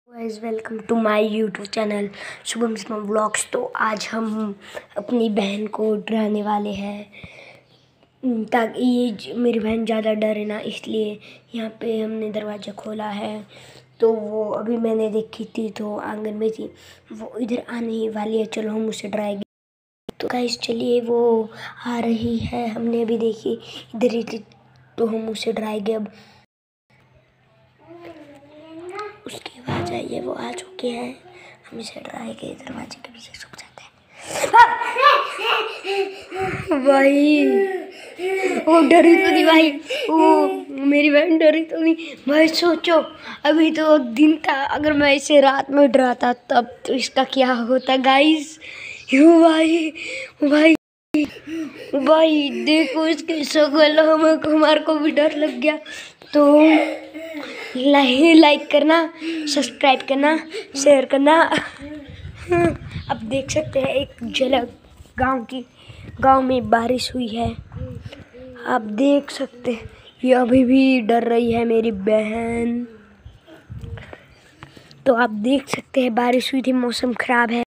Guys welcome to my YouTube channel Shubham Sharma vlogs. तो आज हम अपनी बहन को डराने वाले हैं ताकि मेरी बहन ज़्यादा डरे ना, इसलिए यहाँ पे हमने दरवाज़ा खोला है। तो वो अभी मैंने देखी थी तो आंगन में थी, वो इधर आने ही वाली है। चलो हम उसे डराएंगे। तो गाइस चलिए, वो आ रही है, हमने अभी देखी इधर ही थी, तो हम उसे डराएंगे। अब उसकी आवाज़ आई है, वो आ चुके हैं, हम इसे डराएंगे। दरवाजे के पीछे छुप जाते हैं। भाई वो डरी तो नहीं भाई, वो मेरी बहन डरी तो नहीं भाई। सोचो अभी तो दिन था, अगर मैं इसे रात में डराता तब तो इसका क्या होता गाइस। यो भाई भाई भाई देखो इसकी शक्ल, हमारे को भी डर लग गया। तो लाइक करना, सब्सक्राइब करना, शेयर करना। अब देख सकते हैं एक झलक गांव में बारिश हुई है। आप देख सकते हैं ये अभी भी डर रही है मेरी बहन। तो आप देख सकते हैं बारिश हुई थी, मौसम खराब है।